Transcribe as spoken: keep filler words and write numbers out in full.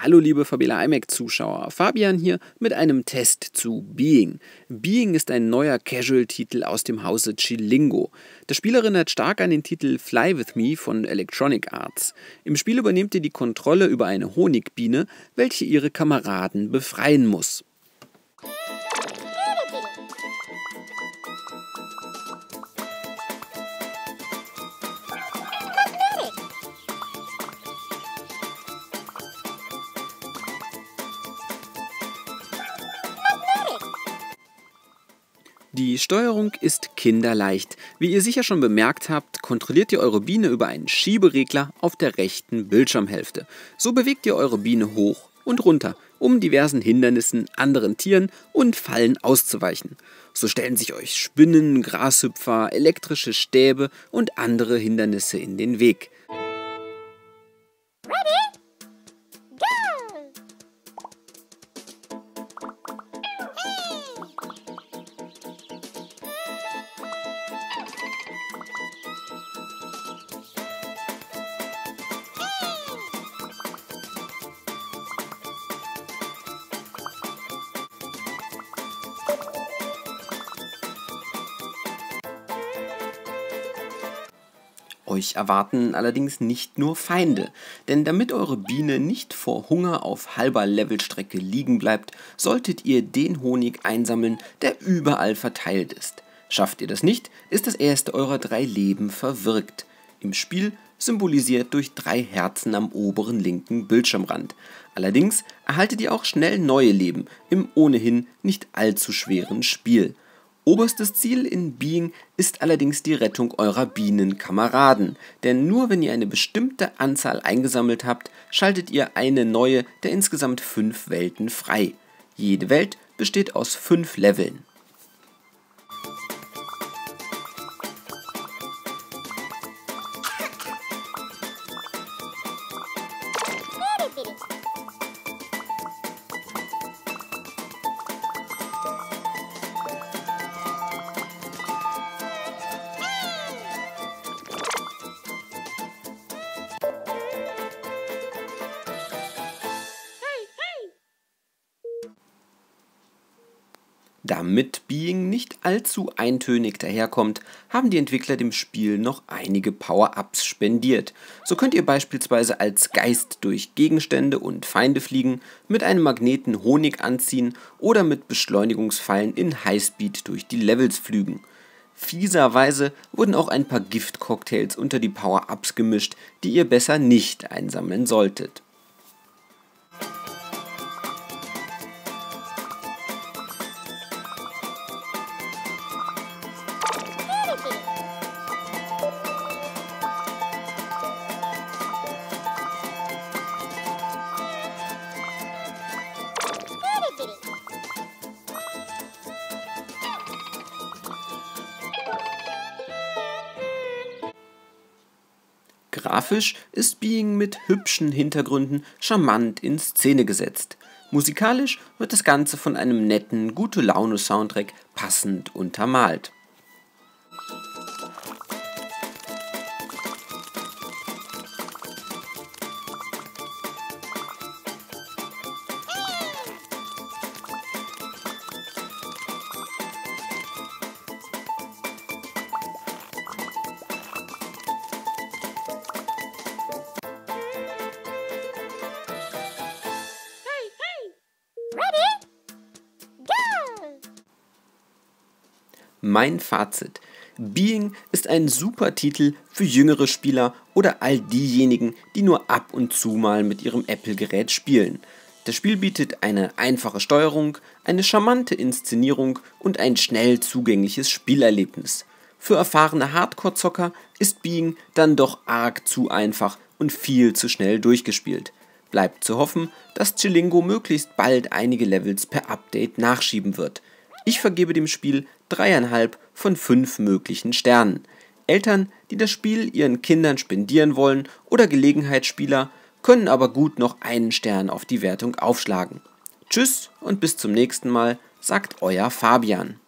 Hallo liebe Fabela iMac-Zuschauer, Fabian hier mit einem Test zu Being. Being ist ein neuer Casual-Titel aus dem Hause Chillingo. Das Spiel erinnert stark an den Titel Fly With Me von Electronic Arts. Im Spiel übernehmt ihr die Kontrolle über eine Honigbiene, welche ihre Kameraden befreien muss. Die Steuerung ist kinderleicht. Wie ihr sicher schon bemerkt habt, kontrolliert ihr eure Biene über einen Schieberegler auf der rechten Bildschirmhälfte. So bewegt ihr eure Biene hoch und runter, um diversen Hindernissen, anderen Tieren und Fallen auszuweichen. So stellen sich euch Spinnen, Grashüpfer, elektrische Stäbe und andere Hindernisse in den Weg. Euch erwarten allerdings nicht nur Feinde, denn damit eure Biene nicht vor Hunger auf halber Levelstrecke liegen bleibt, solltet ihr den Honig einsammeln, der überall verteilt ist. Schafft ihr das nicht, ist das erste eurer drei Leben verwirkt. Im Spiel symbolisiert durch drei Herzen am oberen linken Bildschirmrand. Allerdings erhaltet ihr auch schnell neue Leben im ohnehin nicht allzu schweren Spiel. Oberstes Ziel in Being ist allerdings die Rettung eurer Bienenkameraden, denn nur wenn ihr eine bestimmte Anzahl eingesammelt habt, schaltet ihr eine neue der insgesamt fünf Welten frei. Jede Welt besteht aus fünf Leveln. Damit Being nicht allzu eintönig daherkommt, haben die Entwickler dem Spiel noch einige Power-Ups spendiert. So könnt ihr beispielsweise als Geist durch Gegenstände und Feinde fliegen, mit einem Magneten Honig anziehen oder mit Beschleunigungsfallen in Highspeed durch die Levels flügen. Fieserweise wurden auch ein paar Gift-Cocktails unter die Power-Ups gemischt, die ihr besser nicht einsammeln solltet. Grafisch ist Being mit hübschen Hintergründen charmant in Szene gesetzt. Musikalisch wird das Ganze von einem netten, Gute-Laune-Soundtrack passend untermalt. Mein Fazit: Being ist ein super Titel für jüngere Spieler oder all diejenigen, die nur ab und zu mal mit ihrem Apple-Gerät spielen. Das Spiel bietet eine einfache Steuerung, eine charmante Inszenierung und ein schnell zugängliches Spielerlebnis. Für erfahrene Hardcore-Zocker ist Being dann doch arg zu einfach und viel zu schnell durchgespielt. Bleibt zu hoffen, dass Chillingo möglichst bald einige Levels per Update nachschieben wird. Ich vergebe dem Spiel dreieinhalb von fünf möglichen Sternen. Eltern, die das Spiel ihren Kindern spendieren wollen, oder Gelegenheitsspieler, können aber gut noch einen Stern auf die Wertung aufschlagen. Tschüss und bis zum nächsten Mal, sagt euer Fabian.